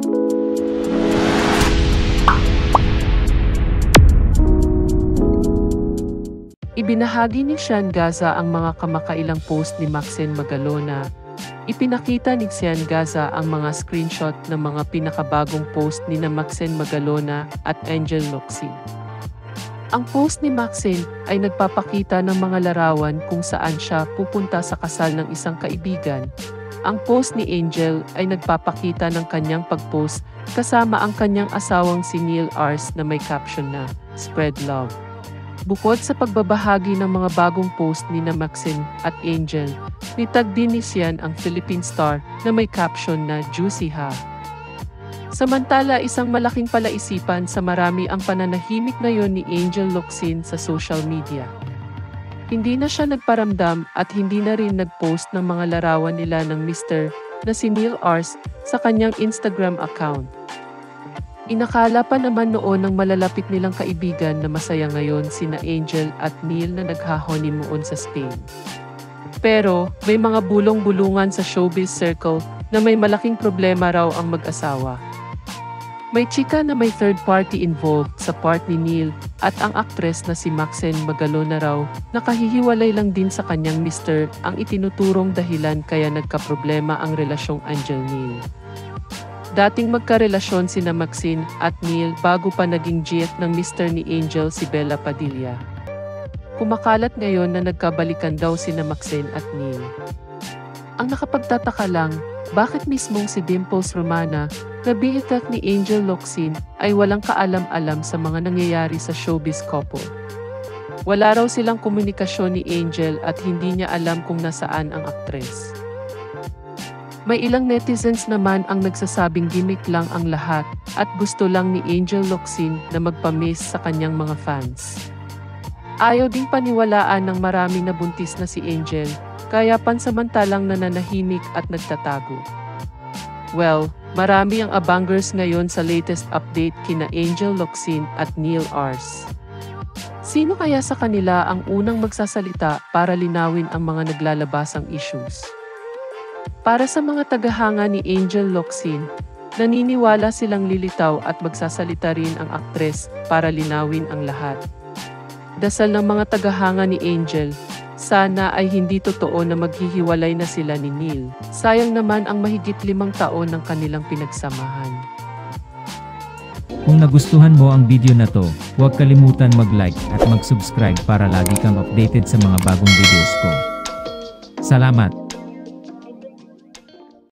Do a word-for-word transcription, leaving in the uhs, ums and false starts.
Ibinahagi ni Sean Gaza ang mga kamakailang post ni Maxine Magalona. Ipinakita ni Sean Gaza ang mga screenshot ng mga pinakabagong post ni na Maxine Magalona at Angel Locsin. Ang post ni Maxine ay nagpapakita ng mga larawan kung saan siya pupunta sa kasal ng isang kaibigan. Ang post ni Angel ay nagpapakita ng kanyang pag-post kasama ang kanyang asawang si Neil Ars na may caption na "Spread Love". Bukod sa pagbabahagi ng mga bagong post ni na Maxine at Angel, nitag din ni Sean ang Philippine star na may caption na "Juicy Ha". Samantala, isang malaking palaisipan sa marami ang pananahimik ngayon ni Angel Locsin sa social media. Hindi na siya nagparamdam at hindi na rin nag-post ng mga larawan nila ng mister na si Neil Ars sa kanyang Instagram account. Inakala pa naman noon ng malalapit nilang kaibigan na masaya ngayon sina Angel at Neil na nagha-honeymoon sa Spain. Pero may mga bulong-bulungan sa showbiz circle na may malaking problema raw ang mag-asawa. May chika na may third party involved sa part ni Neil at ang aktres na si Maxine Magalona raw nakahihiwalay lang din sa kanyang mister ang itinuturong dahilan kaya nagkaproblema ang relasyong Angel-Neil. Dating magkarelasyon sina Maxine at Neil bago pa naging G F ng mister ni Angel si Bella Padilla. Kumakalat ngayon na nagkabalikan daw sina Maxine at Neil. Ang nakapagtataka lang, bakit mismong si Dimples Romana, na B F F ni Angel Locsin, ay walang kaalam-alam sa mga nangyayari sa showbiz couple. Wala raw silang komunikasyon ni Angel at hindi niya alam kung nasaan ang aktres. May ilang netizens naman ang nagsasabing gimmick lang ang lahat at gusto lang ni Angel Locsin na magpa-miss sa kanyang mga fans. Ayaw ding paniwalaan ng marami na buntis na si Angel, kaya pansamantalang nananahimik at nagtatago. Well, marami ang abangers ngayon sa latest update kina Angel Locsin at Neil Ars. Sino kaya sa kanila ang unang magsasalita para linawin ang mga naglalabasang issues? Para sa mga tagahanga ni Angel Locsin, naniniwala silang lilitaw at magsasalita rin ang aktres para linawin ang lahat. Dasal ng mga tagahanga ni Angel, sana ay hindi totoo na maghihiwalay na sila ni Neil. Sayang naman ang mahigit limang taon ng kanilang pinagsamahan. Kung nagustuhan mo ang video na to, huwag kalimutan mag-like at mag-subscribe para lagi kang updated sa mga bagong videos ko. Salamat!